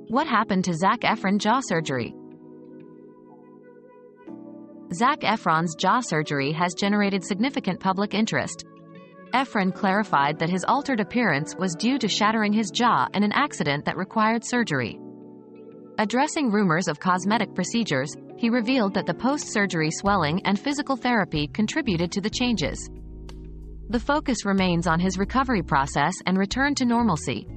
What happened to Zac Efron Jaw Surgery? Zac Efron's jaw surgery has generated significant public interest. Efron clarified that his altered appearance was due to shattering his jaw in an accident that required surgery. Addressing rumors of cosmetic procedures, he revealed that the post-surgery swelling and physical therapy contributed to the changes. The focus remains on his recovery process and return to normalcy.